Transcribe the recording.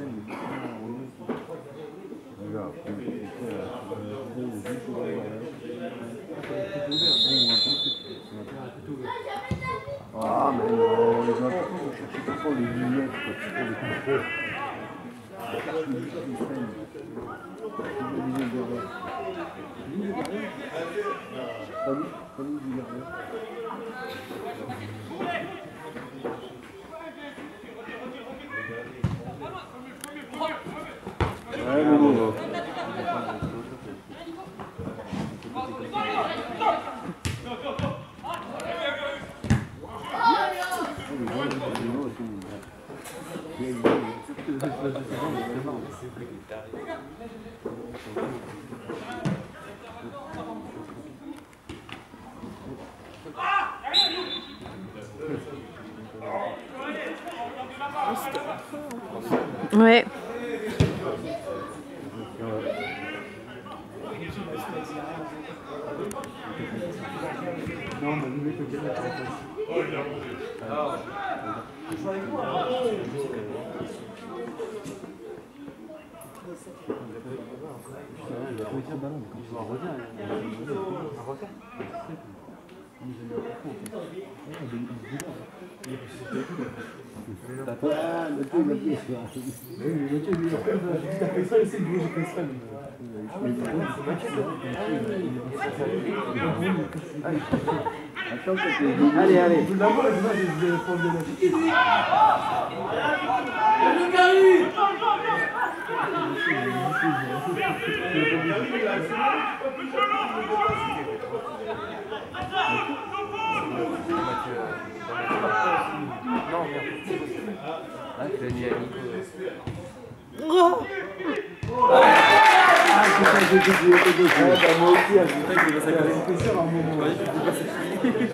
Ah, mais non, les gens, on cherche pas trop les lunettes, quoi, tu prends des contrôles. Ouais. Non, mais nous, les coquillettes, allez, allez. Moi aussi,